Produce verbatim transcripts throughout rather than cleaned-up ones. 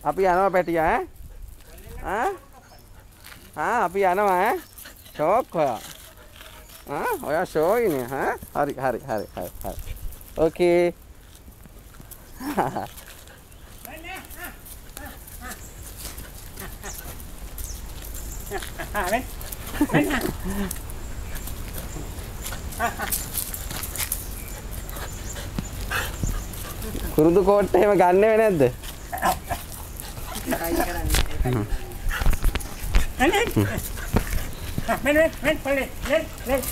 අපි යනවා පැටියා ඈ. ආ? ආ අපි යනවා ඈ. ෂෝක් හොයා. ආ ඔයා ෂෝ ඉන්නේ ඈ. හරි හරි හරි හරි හරි. ඕකේ. ven, ven. කුරුදු කෝට්ට එහෙම ගන්නෙ නැද්ද? ven, ven. ven, ven, ven, ven, ven, ven.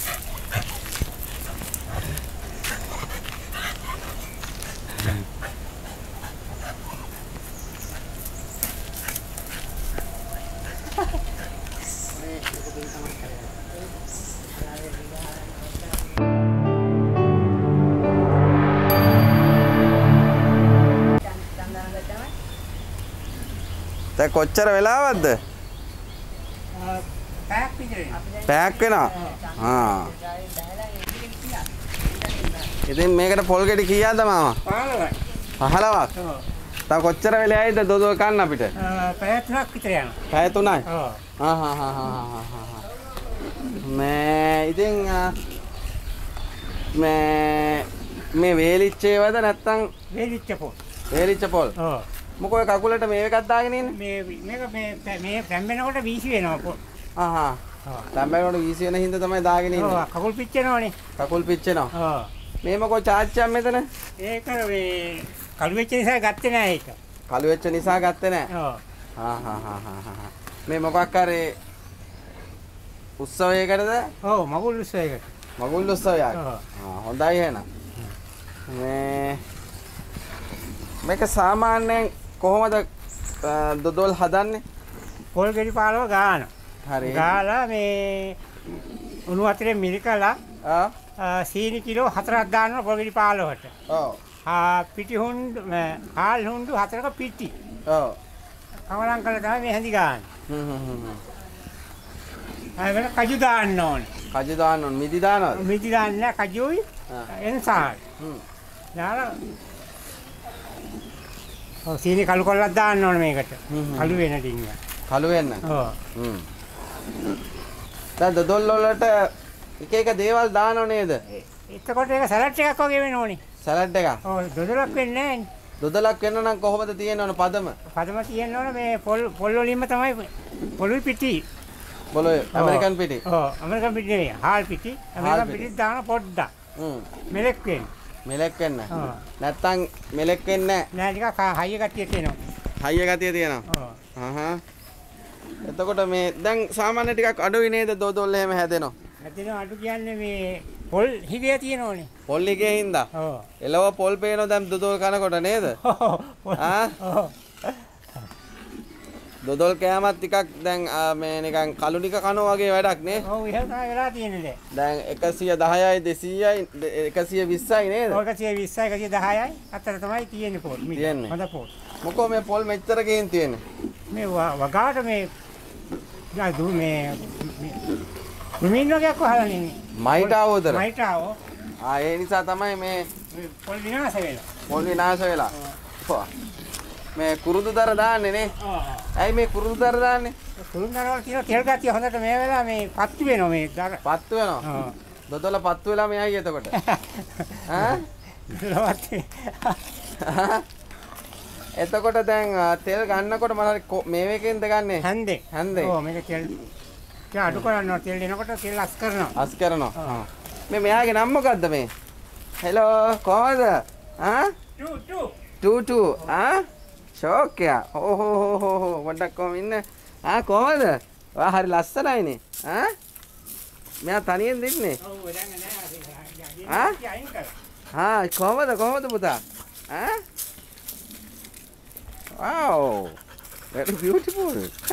දැන් කොච්චර වෙලාවක්ද? පැයක් විතර. පැයක් වෙනවා. ආ. ඉතින් මේකට පොල් ගෙඩි කීයක්ද මාමා? පහළොවයි. පහළොවක්. ඔව්. තව කොච්චර වෙලෙයිද දොදෝ කන්න අපිට? පැය තුනක් විතර යනවා. පැය තුනයි. ඔව්. ආ හා හා හා හා. මේ ඉතින් මේ මේ වේලිච්ච ඒවද නැත්තම් වේලිච්ච පොල්. වේලිච්ච පොල්. ඔව්. මොකෝ කකුලට මේ එකක් දාගෙන ඉන්නේ? මේ මේක මේ මේ පැම්බෙනකොට වීසි වෙනවා පොල්. ආහා. ඔව්. තම්බේනකොට වීසි වෙන හින්දා තමයි දාගෙන ඉන්නේ. ඔව් කකුල් පිච්චෙනවනේ. කකුල් පිච්චෙනවා. ඔව්. මේ මොකෝ චාච්චියක් මෙතන? ඒක මේ කළු වෙච්ච නිසා ගත්තේ නෑ ඒක. කළු වෙච්ච නිසා ගත්තේ නෑ. ඔව්. හා හා හා හා. මේ මොකක් කරේ උත්සවයකටද? ඔව් මගුල් උත්සවයකට. මගුල් උත්සවයක්. ඔව්. ආ හොඳයි එහෙනම්. මේ මේක සාමාන්‍යයෙන් කොහොමද දොදොල් හදන්නේ? පොල් ගෙඩි පහළව ගාන. හරි. ගාලා මේ උණු වතුරේ මිරිකලා ආ සීනි කිලෝ හතරක් දානවා පොල් ගෙඩි පහළවට. ඔව්. ආ පිටි හුණ්ඩු හාල් හුණ්ඩු හතරක පිටි. ඔව්. කවලම් කරලා තමයි මේ හැඳි ගන්න. හ්ම් හ්ම් හ්ම්. ආයෙත් කජු දාන්න ඕනේ. කජු දාන්න ඕන. මිදි දානවද? මිදි දාන්න නෑ කජුයි. එන්සාල්. හ්ම්. දාලා ඔව් සීනි කළු කොල්ලක් දාන්න ඕනේ මේකට. කළු වෙන ටින්ග. කළු වෙන්න. ඔව්. හ්ම්. දැන් දොදොල් වලට එක එක දේවල් දානව නේද? එතකොට ඒක සලාඩ් එකක් වගේ වෙන්න ඕනේ. සලාඩ් එකක්. ඔව් දොදලක් වෙන්නේ නෑනේ. දොදලක් වෙන්න නම් කොහොමද තියෙන්න ඕන පදම? පදම තියෙන්න ඕනේ මේ පොල් පොල් වලින්ම තමයි පොළුයි පිටි. බොලොය ඇමරිකන් පිටි. ඔව් ඇමරිකන් පිටි නෙවෙයි හාල් පිටි. ඇමරිකන් පිටි දාන පොඩ්ඩක්. හ්ම්. මෙලෙක් වෙන්න. මෙලෙක් වෙන්න. ඔව්. නැත්තම් මෙලෙක් වෙන්නේ නෑ ටිකක් හයිය ගතිය තියෙනවා. නැහැ. හයිය ගතිය තියෙනවා. ඔව්. අහහ. එතකොට මේ දැන් සාමාන්‍ය ටිකක් අඩුයි නේද දොදොල් එහෙම හැදෙනවා. හැදෙන අඩු කියන්නේ මේ පොල් හිගය තියෙනෝනේ. පොල් එකේ හින්දා. ඔව්. එළව පොල් පේනවා දැන් දොදොල් කනකොට නේද? ආ? ඔව්. දොදොල් කෑමත් ටිකක් දැන් මේ නිකන් කළු ටික කනවා වගේ වැඩක් නේ. ඔව් එහෙම තමයි වෙලා තියෙන්නේ දැන් එකසිය දහයයි දෙසීයයි එකසිය විස්සයි නේද? ඔය එකසිය විස්සයි එකසිය දහයයි අතර තමයි තියෙන්නේ පොල්. තියෙන්නේ. හොඳ පොල්. මොකෝ මේ පොල් මෙච්චර ගේන් තියෙන්නේ? මේ වගාට මේ යා දු මේ මිමින් වගේ කොහලනේ ඉන්නේ. මයිට ආවෝදර. මයිට ආවෝ. ආ ඒ නිසා තමයි මේ පොල් විනාශ වෙලා. පොල් විනාශ වෙලා. ඔව්. මේ කුරුදුදර දාන්නේ නේ. ඔව්. ඇයි මේ කුරුදුදර දාන්නේ? කුරුදුදර තියෙන තෙල් ගතිය හොඳට මේ වෙලාව මේ පත්තු වෙනවා මේ දර. පත්තු වෙනවා. ඔව්. දොදොල පත්තු වෙලා මෙයයි එතකොට. ඈ? එතකොට දැන් තෙල් ගන්නකොට මම මේවේකෙන්ද ගන්නෙ? හැන්දේ. හැන්දේ. ඔව් මේක තෙල් ටික අඩු කරනවා තෙල් දෙනකොට තෙල් අස් කරනවා. අස් කරනවා. හා. මේ මෙයාගේ නම මොකද්ද මේ? හෙලෝ කොහමද? ආ? ටු ටු. ටු ටු. ආ? ෂෝක්යා. හෝ හෝ හෝ හෝ හෝ වඩක් කොහම ඉන්න? ආ කොහමද? ඔයා හරි ලස්සනයිනේ. ආ? මෙයා තනියෙන් දෙන්නේ? ඔව් දැන් නෑ. ආ? අයින් කර. ආ කොහමද කොහමද පුතා? ආ? Wow, very beautiful.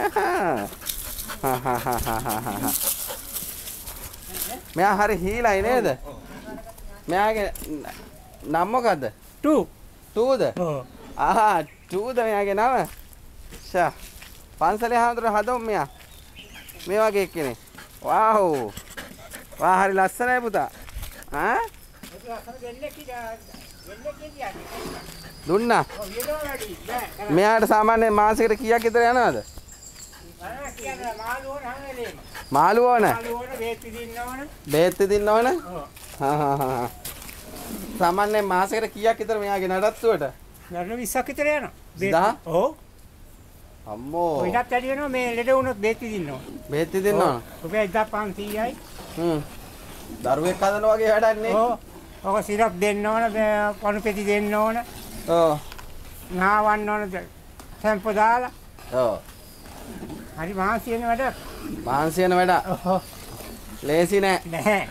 මෙයා හරි හීලයි නේද? මෙයාගේ නම මොකද්ද? ටු. ටූද? ඔව්. ආහා ටූද මෙයාගේ නම? ෂා. පන්සලේ හාමුදුරුවෝ හදමු මෙයා. මේ වගේ කෙනෙක්. wow. වා හරි ලස්සනයි පුතා. ආ? ඒක ලස්සන දෙන්නේ කීයද? දෙන්නේ කීයද? දුන්නා. ඔව් වියදම වැඩි. බෑ. මෙයාට සාමාන්‍ය මාසෙකට කීයක් විතර යනවද? බලන්න කියන්නේ මාළු ඕන හැම වෙලේම. මාළු ඕන. මාළු ඕන බේත් විදින්න ඕන. බේත් දෙන්න ඕන. ඔව්. හා හා හා. සාමාන්‍ය මාසෙකට කීයක් විතර මෙයාගේ නඩත්තුවට? නඩු විස්සක් විතර යනවා. විස්දහ? ඔව්. අම්මෝ. ඔයිටත් වැඩි වෙනවා මේ ලෙඩ වුණොත් බේත් විදින්න ඕන. බේත් දෙන්න ඕන. රුපියල් දෙදාස් පන්සීයයි. හ්ම්. දරුවෙක් හදනවා වගේ වැඩක් නේ. ඔව්. ඔක සිරප් දෙන්න ඕන, පණු පෙති දෙන්න ඕන. ඔව්. නාවන්න ඕන සැම්පු දාලා. ඔව්. හරි මහන්සි වෙන වැඩක්. මහන්සි වෙන වැඩ. ඔව්. ලේසි නෑ. නැහැ.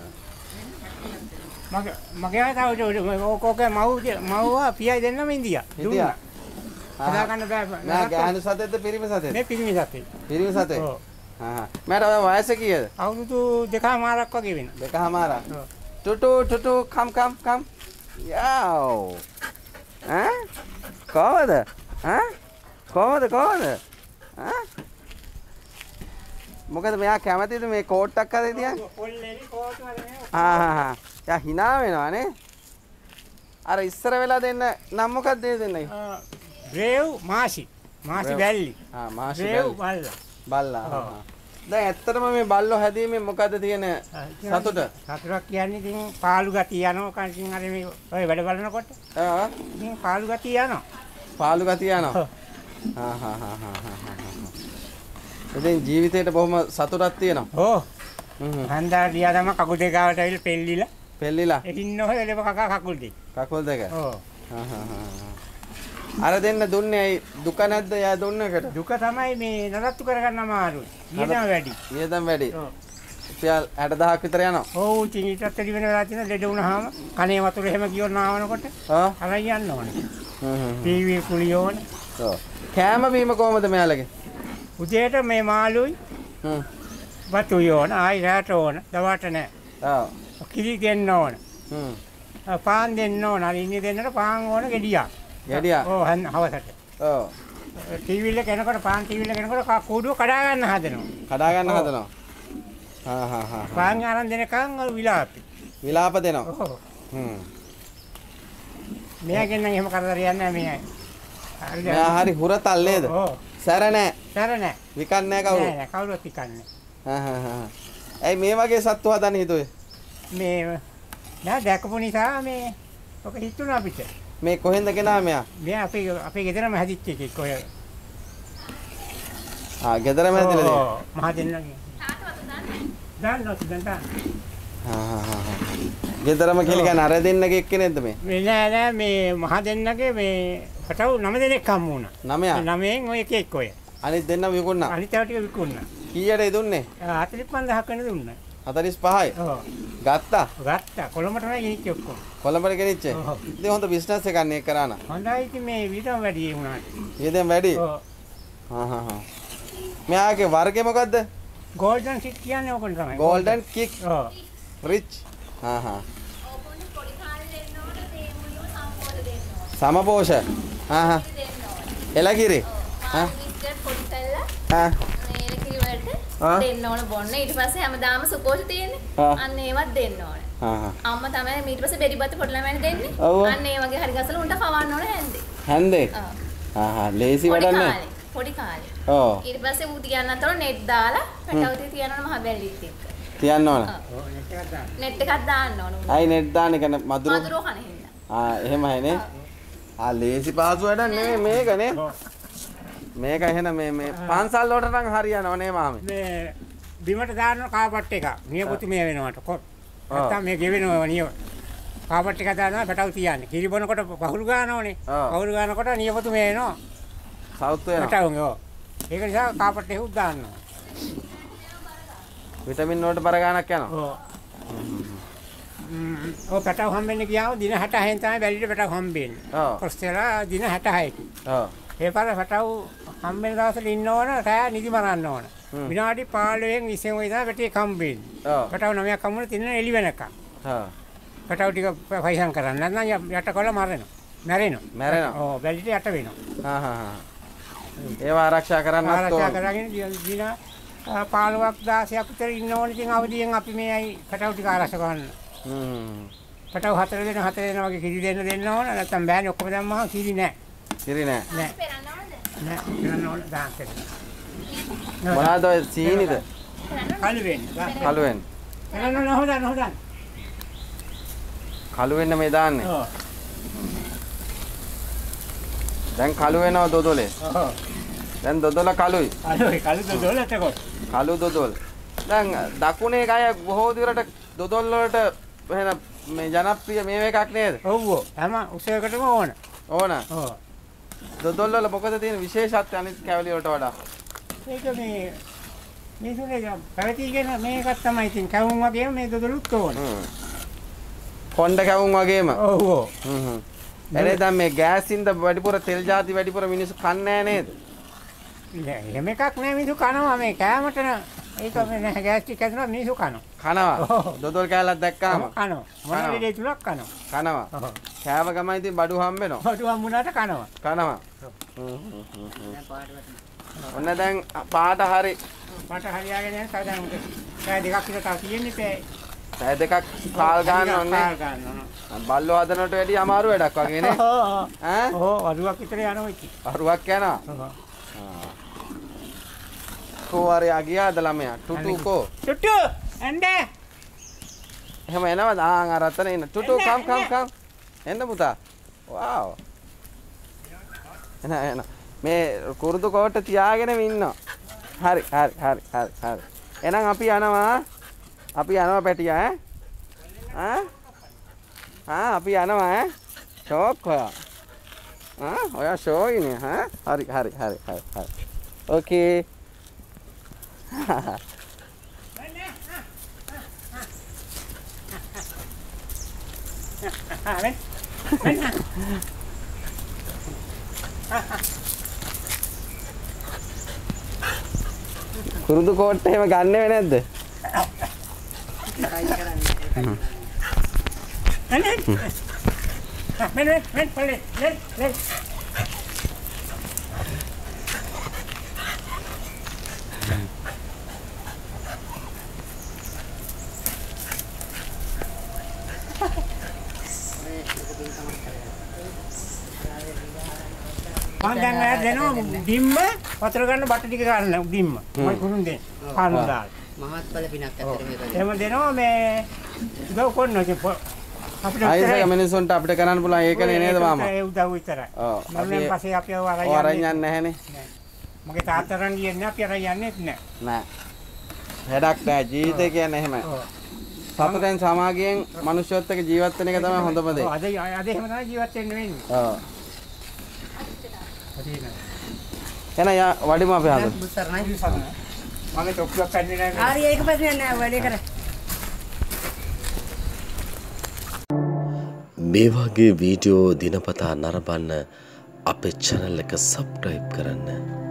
මගේ මගේ ආතව ඕකෝකේ මව් මව්වා පියයි දෙන්නම ඉන්දියා. ඉන්දියා. හදා ගන්න බෑ. නෑ ගෑනු සතෙක්ද පිරිමි සතෙක්ද? මේ පිරිමි සතේ. පිරිමි සතෙක්. ඔව්. හා හා. මට ඔය වයස කීයද? අවුරුදු දෙකමාරක් වගේ වෙනවා. දෙකමාරක්. ඔව්. ටුටු ටුටු කම් කම් කම්. යාව්. ඈ? කොහමද? ඈ? කොහමද කොහමද? ඈ? මොකද මෙයා කැමතිද මේ කෝට් එකක් හදේ තියන්? පොල්ලේලි කෝට් වලනේ. ආ හා හා. යා hina වෙනවා නේ. අර ඉස්සර වෙලා දෙන්න නම් මොකක්ද දෙන්නේ? රේව් මාසි. මාසි බැල්ලි. ආ මාසි රේව් බැල්ලි. බල්ලා. බල්ලා. දැන් ඇත්තටම මේ බල්ලෝ හැදීමෙන් මොකද්ද තියෙන සතුට? සතුටක් කියන්නේ ඉතින් පාළු ගතිය යනවා කන්ටින් හරි මේ ඔය වැඩ බලනකොට. ආ ඉතින් පාළු ගතිය යනවා. පාළු ගතිය යනවා. හා හා හා හා හා. ඉතින් ජීවිතේට බොහොම සතුටක් තියෙනවා. ඕ. හ්ම්. හන්දා දියා තම කකුල් දෙක ගාවට ඇවිල්ලා පෙල්ලිලා. පෙල්ලිලා. එකින් ඔය එළව කකා කකුල් දෙක. කකුල් දෙක. ඕ. හා හා හා. අර දෙන්න දුන්නේ ඇයි දුක නැද්ද යා දුන්නකට? දුක තමයි මේ නඩත්තු කරගන්න අමාරුයි. ඊටම වැඩි. ඊටම වැඩි. ඔව්. රුපියල් හැට දහසක් විතර යනවා. ඔව් ඉතින් ඊටත් වැඩි වෙන වෙලා තියෙන ලෙඩ වුණාම කනේ වතුර එහෙම ගියොත් නාවනකොට ආ අරන් යන්න ඕනේ. හ්ම් හ්ම්. ටීවී කුලිය ඕනේ. ඔව්. කෑම බීම කොහමද මෙයාලගේ? උදේට මේ මාළුයි හ්ම්. වතුයි ඕන, ආයි රැට ඕන, දවල්ට නෑ. ඔව්. කිරි දෙන්න ඕන. හ්ම්. පාන් දෙන්න ඕන. අර ඉන්නේ දෙන්නට පාන් ඕන ගෙඩියක්. ගෙඩියක්. ඔව් හන් හවසට. ඔව්. ටීවී එක කෙනකොට පාන් ටීවී එක කෙනකොට කා කූඩුව කඩා ගන්න හදනවා. කඩා ගන්න හදනවා. හා හා හා. පාන් ආරන් දෙනකන් ඔය විලාපේ. විලාප දෙනවා. ඔව්. හ්ම්. මෙයාගෙන් නම් එහෙම කරදරයක් නෑ මෙයා. හරිද? මෙයා හරි හුරතල් නේද? ඔව්. සැර නෑ. සැර නෑ. විකන් නෑ කවුරු. නෑ නෑ කවුරුත් ඉකන්නේ. හා හා හා. ඇයි මේ වගේ සත්තු හදන්න හිතුවේ? මේ නෑ දැකපු නිසා මේ ඔක හිතුණා අපිට. මේ කොහෙන්ද ගෙනා මෙයා? මෙයා අපේ අපේ ගෙදරම හැදිච්ච එකෙක් ඔය. ආ ගෙදරම හැදිලා තියෙනවා. ඔව් මහ දෙන්නගේ. තාත්තවත් දන්නේ. දන්නවද දැන්? හා හා හා. ගෙදරම කියලා කියන්නේ අර දෙන්නගේ එක්කෙනෙක්ද මේ? මේ නෑ නෑ මේ මහ දෙන්නගේ මේ පටව නම දෙනෙක් හම්බ වුණා. නමයා. නමයෙන් ඔය එකෙක් ඔය. අනිත් දෙන්නම විකුණා. අනිත් ඒවා ටික විකුණා. කීයටද දුන්නේ? හතළිස් පන්දාහක් වෙන දුන්නා. හතළිස් පහයි. ඔව්. ගත්තා. ගත්තා. කොළඹට නෑ ගෙනිච්ච ඔක්කොම. කොළඹට ගෙනිච්චේ. ඔව්. ඉතින් හොඳ බිස්නස් එකක් නේ කරා නා. හොඳයි ඉතින් මේ විතරම වැඩි වුණා. ඊදෙන් වැඩි. ඔව්. හා හා හා. මෙයාගේ වර්ගය මොකද්ද? ගෝල්ඩන් සිට් කියන්නේ ඕකන තමයි. ගෝල්ඩන් කික් ඔව්. රිච්. හා හා. ඕපොන්න පොඩි කාලේ දෙන්න ඕන තේ මුලියෝ සම්පෝෂ දෙන්න ඕන. සමපෝෂ. හා හා. දෙන්න ඕන. එලගිරි. හා. බිස්කට් පොඩි කල්ලා හා. මේ එලකිරි වලට ආ. දෙන්න ඕන බොන්න. ඊට පස්සේ හැමදාම සුපෝෂ තියෙන්නේ. ආ. අන්න ඒවත් දෙන්න ඕන. හා හා. අම්මා තමයි ඊට පස්සේ බෙරි බත් පොඩි ළමයින්ට දෙන්නේ. ඔව්. අන්න ඒ වගේ හරි ගසලා උන්ට කවන්න ඕන හැන්දේ. හන්දේ. ඔව්. හා හා. ලේසි පොඩි වැඩක් නෑ. කාලේ. පොඩි කාලේ. ඔව්. ඊට පස්සේ ඌ තියන්නතර නෙට් දාලා පැටවුතිය තියනවනේ මහ බැල්ලිත් එක්ක. තියන්න ඕන. ඔව් නෙට් එකක් දාන්න. නෙට් එකක් දාන්න ඕන. අයි නෙට් දාන්න එක මදුරු. මදුරෝ කන හින්දා. ආ එහෙමයි නේ. ආ ලේසි පහසු වැඩක් නෙමෙයි මේක නේ. ඔව්. මේක එහෙනම් මේ මේ පන්සල් වලට නම් හරියනව නේ මාමේ. මේ බිමට දාන්න කාපට් එකක්. නියපොතු මේ වෙනවට කොත්. ඔව්. නැත්තම් මේ ගෙවෙනවා නිය. කාපට් එක දානවා පැටව තියන්නේ. කිරි බොනකොට පහුරු ගන්නෝනේ. ඔව්. පහුරු ගන්නකොට නියපොතු මේ වෙනවා. සවුත් වෙනවා. පැටවුන් ඔව්. ඒක නිසා කාපට් එකක් දාන්නවා. විටමින් වලට බර ගන්නක් යනවා. ඔව්. ම්ම් ඔය පැටව හම්බෙන්නේ කියාව දින හැටහයෙන් තමයි බැලිට පැටව හම්බෙන්නේ. ඔව්. කොස්තලා දින හැටහයක. ඔව්. ඒ පාර පැටව හම්බෙන දවසට ඉන්න ඕන රෑ නිදි මරන්න ඕන. හ්ම්. විනාඩි පහළොවෙන් විස්සෙන් ඔය තමයි පැටියෙක් හම්බෙන්නේ. ඔව්. පැටව නවයක් හම්බුන තින්න එළි වෙනකම්. හා. පැටව ටික පයිසම් කරන්න නැත්නම් යට කොල්ල මරනවා. මැරෙනවා. මැරෙනවා. ඔව් බැලිට යට වෙනවා. හා හා හා. ඒවා ආරක්ෂා කරන්නත් ආරක්ෂා ඕන. කරගෙන දින පහළොවක් දහසක් විතර ඉන්න ඕන ඉතින් අවදියෙන් අපි මේයි පැටව ටික ආරක්ෂා කරන්න. හ්ම්. පටව හතර දෙන හතර දෙන වගේ කිරි දෙන්න දෙන්න ඕන. නැත්නම් බෑනේ ඔක්කොම දැම්මම කිරි නෑ. කිරි නෑ. නෑ. පෙරන්න ඕනද? නෑ. පෙරන්න ඕන දාන්න. මොනවාද ඔය සීනිද? කළු වෙන්නේ. කළු වෙන්න. පෙරන්න ඕන හොදන්න හොදන්න. කළු වෙන්න මේ දාන්නේ. ඔව්. දැන් කළු වෙනව දොදොලේ. ඔව්. දැන් දොදොල කළුයි. කළුයි කළු දොඩොල එතකොට. කළු දොදොල්. දැන් දකුණේ ගය බොහෝ දුරට දොදොල් වලට එහෙන මේ ජනප්‍රිය මේව එකක් නේද? ඔව් ඔව්. හැම උසයකටම ඕන. ඕන. ඔව්. දොදොල් වල මොකද තියෙන විශේෂත්වය අනිත් කැවලි වලට වඩා? ඒක මේ මිනිසුනේ පැවතිගෙන මේකක් තමයි ඉතින් කැවුම් වගේම මේ දොඩලුත් ඕන. හ්ම්. කොණ්ඩ කැවුම් වගේම. ඔව් ඔව්. හ්ම් හ්ම්. එනේ දැන් මේ ගෑසින්ද වැඩිපුර තෙල් ಜಾති වැඩිපුර මිනිස්සු කන්නේ නේද? එහෙම එකක් නෑ මිනිස්සු කනවා මේ කෑමට න- ඒක මේ නෑ ගෑස්ට්‍රික් ඇතුළත මිනිස්සු කනවා. කනවා. දොදොල් කෑල්ලක් දැක්කාම කනවා. මොන ලෙඩේ තුලක් කනවා. කනවා. ඔව්. කෑව ගමන් ඉතින් බඩු හම්බෙනවා. හොටු හම්බුනාට කනවා. කනවා. ඔන්න දැන් පාට හරි මට හරියාගෙන යන සාදාන උට කෑ දෙකක් විතර තව තියෙන්නේ තේ. පැය දෙකක් කාල් ගන්න ඕනේ. කාල් ගන්න ඕන. බල්ලෝ හදනට වැඩිය අමාරු වැඩක් වගේ නේ. ඔව් ඔව්. ඈ ඔව් වරුවක් විතර යනවා ඉතින්. අරුවක් යනවා. ඔව්. කෝවරයා ගියාද ළමයා? ටුටු කෝ. ටුටු එන්නේ. එහෙම එනවද? ආන් අර අතන ඉන්න. ටුටු කම් කම් කම්. එන්න පුතා. වව්. එන එන. මේ කුරුදු කෝට තියාගෙන ඉන්නවා. හරි හරි හරි හරි හරි. එහෙනම් අපි යනවා. අපි යනවා පැටියා ඈ. ඈ? ආ අපි යනවා ඈ. ෂෝක් හොයා. ආ ඔයා ෂෝයිනේ හා? හරි හරි හරි හරි හරි. ඕකේ. ආ කුරුදු කෝට්ට එහෙම ගන්නෙ නැද්ද? අනේ මෙන්න මෙන්න පොලේ නේ නේ මම දැන් ඔය දෙනවා බිම්ම වතුර ගන්න බට ටික ගන්න බිම්ම මම කුරුන් දෙන්න කානු දාලා මමත් බල පිනක් ඇත්තට මේක. එහෙම දෙනවා මේ උදව් කරනවා ඉතින් අපිට ආයිසක මිනිස්සුන්ට අපිට කරන්න පුළුවන් ඒකනේ නේද මාමා? ඒ උදව් විතරයි. ඔව්. මම පස්සේ අපි ඔය අරන් ඔය අරන් යන්නේ යන්නේ නැහනේ. නෑ. මගේ තාත්තරන් කියන්නේ අපි අරන් යන්නේත් නෑ. නෑ. වැඩක් නෑ ජීවිතය කියන්නේ එහෙමයි. ඔව්. සතුටෙන් සමාගයෙන් මිනිස්සුත් එක්ක ජීවත් වෙන එක තමයි හොඳම දේ. ඔව් අද අද එහෙම තමයි ජීවත් වෙන්න වෙන්නේ. ඔව්. හරි නෑ. එන යා වඩිම අපි හදමු. බුස්සරණයි. මගේ තොප්පියක් කන්නේ නෑ. හරි ඒක ප්‍රශ්නයක් නෑ වැඩේ කර. මේ වගේ වීඩියෝ දිනපතා නරඹන්න අපේ channel එක subscribe කරන්න.